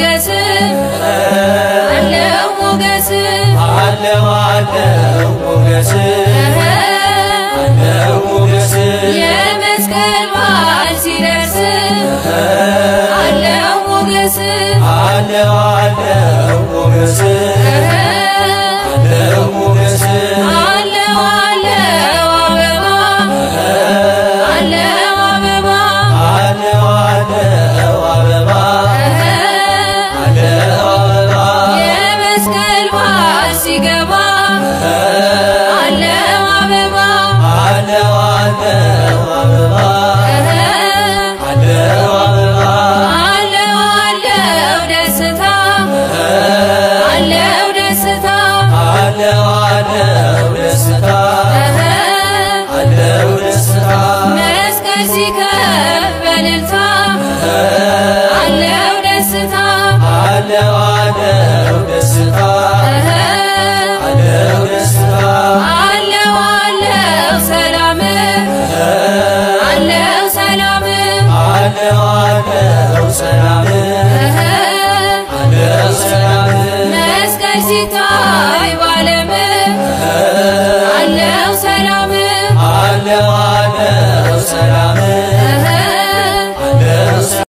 ሞገስ አለው ሞገስ አለው ሞገስ አለው ሞገስ የመስቀል በዓል ሲደርስ አለው ሞገስ አለው ሞገስ አለው ሞገስ አለው አበባ አለው አበባ አለው አበባ አለው አበባ የመስቀል በዓል ሲገባ አለው አበባ አለው አበባ አለው አበባ አለው ደስታ አለው ደስታ አለው ደስታ አለው ደስታ መስቀል ሲከብ በእልልታ አለው ደስታ አለው ደስታ አለው ደስታ አለው ሰላም አለው ሰላም አለው ሰላም